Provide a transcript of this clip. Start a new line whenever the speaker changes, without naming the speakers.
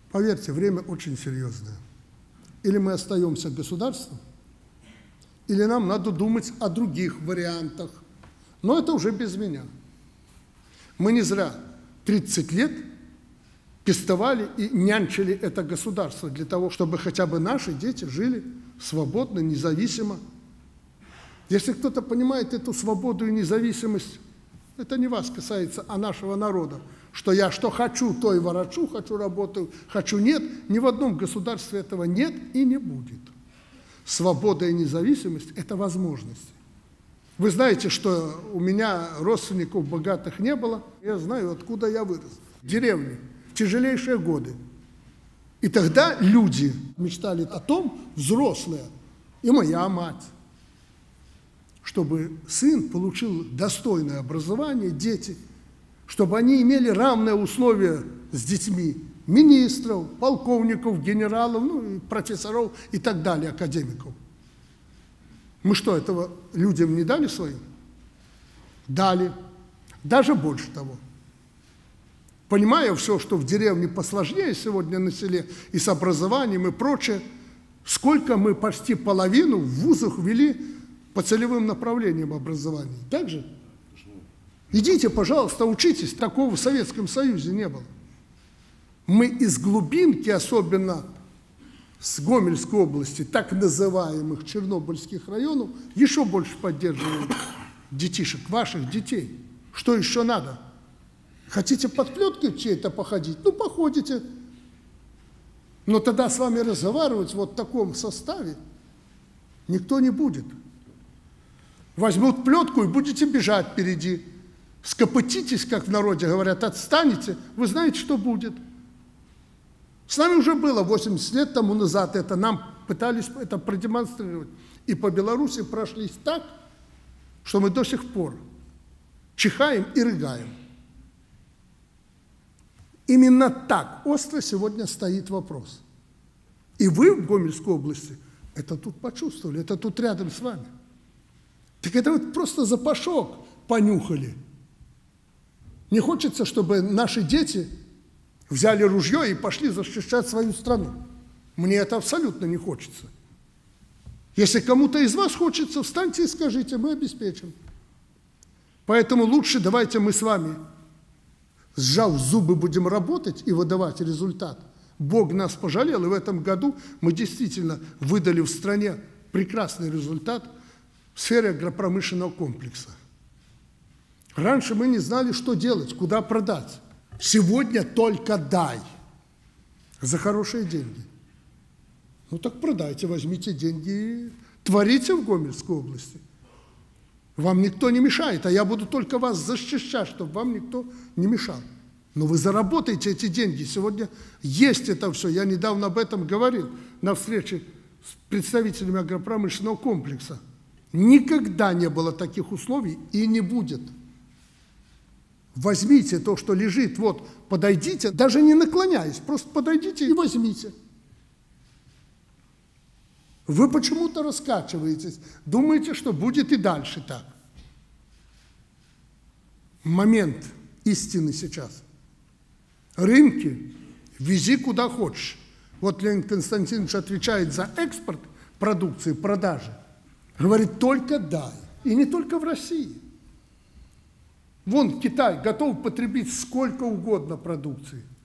Поверьте, время очень серьезное. Или мы остаемся государством, или нам надо думать о других вариантах. Но это уже без меня. Мы не зря 30 лет пестовали и нянчили это государство для того, чтобы хотя бы наши дети жили свободно, независимо. Если кто-то понимает эту свободу и независимость, это не вас касается, а нашего народа, что я что хочу, то и ворочу, хочу работаю, хочу нет, ни в одном государстве этого нет и не будет. Свобода и независимость – это возможности. Вы знаете, что у меня родственников богатых не было, я знаю, откуда я вырос. В деревне, в тяжелейшие годы. И тогда люди мечтали о том, взрослые, и моя мать, чтобы сын получил достойное образование, дети, чтобы они имели равные условия с детьми министров, полковников, генералов, ну, и профессоров и так далее, академиков. Мы что, этого людям не дали своим? Дали. Даже больше того. Понимая все, что в деревне посложнее сегодня на селе, и с образованием, и прочее, сколько мы почти половину в вузах ввели по целевым направлениям образования. Так же? Идите, пожалуйста, учитесь. Такого в Советском Союзе не было. Мы из глубинки, особенно с Гомельской области, так называемых чернобыльских районов, еще больше поддерживаем детишек, ваших детей. Что еще надо? Хотите под плеткой чьей-то походить? Ну, походите. Но тогда с вами разговаривать вот в таком составе никто не будет. Возьмут плетку и будете бежать впереди. Скопытитесь, как в народе говорят, отстанете, вы знаете, что будет. С нами уже было 80 лет тому назад, это нам пытались это продемонстрировать. И по Беларуси прошлись так, что мы до сих пор чихаем и рыгаем. Именно так остро сегодня стоит вопрос. И вы в Гомельской области это тут почувствовали, это тут рядом с вами. Так это вот просто запашок понюхали. Не хочется, чтобы наши дети взяли ружье и пошли защищать свою страну. Мне это абсолютно не хочется. Если кому-то из вас хочется, встаньте и скажите, мы обеспечим. Поэтому лучше давайте мы с вами, сжав зубы, будем работать и выдавать результат. Бог нас пожалел, и в этом году мы действительно выдали в стране прекрасный результат в сфере агропромышленного комплекса. Раньше мы не знали, что делать, куда продать. Сегодня только дай за хорошие деньги. Ну так продайте, возьмите деньги и творите в Гомельской области. Вам никто не мешает, а я буду только вас защищать, чтобы вам никто не мешал. Но вы заработаете эти деньги. Сегодня есть это все. Я недавно об этом говорил на встрече с представителями агропромышленного комплекса. Никогда не было таких условий и не будет. Возьмите то, что лежит, вот, подойдите, даже не наклоняясь, просто подойдите и возьмите. Вы почему-то раскачиваетесь, думаете, что будет и дальше так. Момент истины сейчас. Рынки вези куда хочешь. Вот Леонид Константинович отвечает за экспорт продукции, продажи. Говорит, только дай. И не только в России. Вон Китай готов потребить сколько угодно продукции.